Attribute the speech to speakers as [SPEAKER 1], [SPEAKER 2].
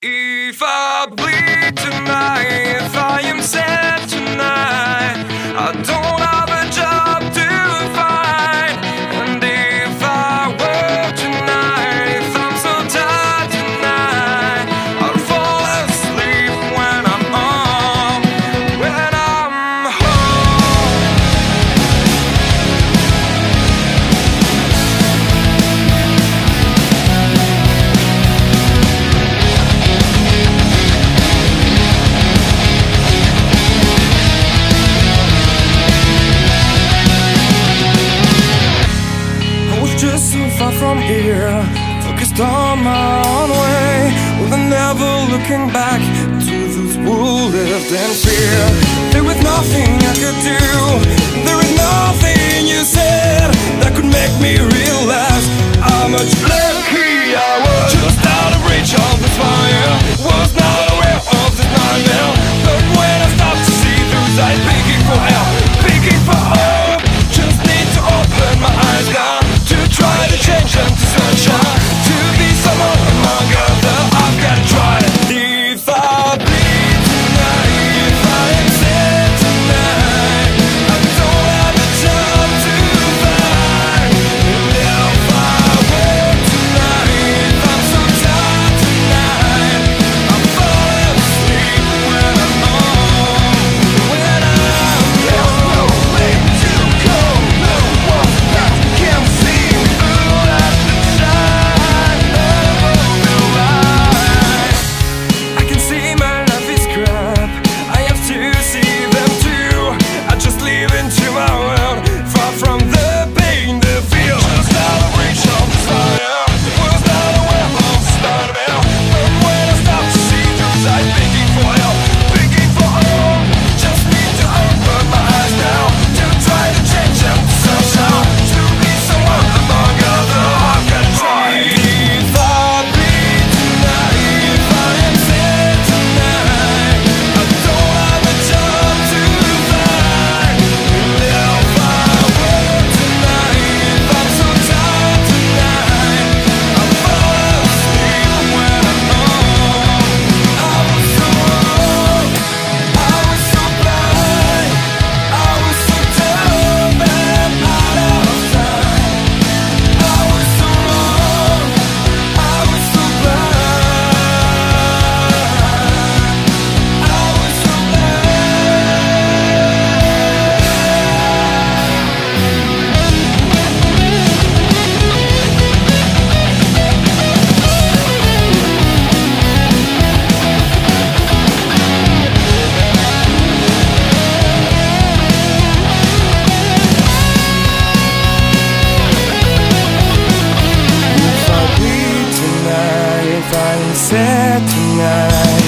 [SPEAKER 1] If I bleed tonight, if I am sad tonight, I don't have a job to find. And if I work tonight, if I'm so tired tonight, I'll fall asleep when I'm home, when I'm home. Just so far from here, focused on my own way, with never looking back to those who lived in fear. There was nothing I could do, there was nothing you said that could make me realize how much lucky I was. Just out of reach of the fire, was not aware of this nightmare. But when I stopped to see those eyes begging for help, begging for hope, just need to open my eyes now, try to change them to sunshine, to be someone among others. I've got to try it. If I bleed tonight, if I am sad tonight, I don't have a job to find. And if I work tonight, if I'm so tired tonight, I'm falling asleep when I'm home, when I'm home. There's no way to go, no one that can see. If I'm sad tonight,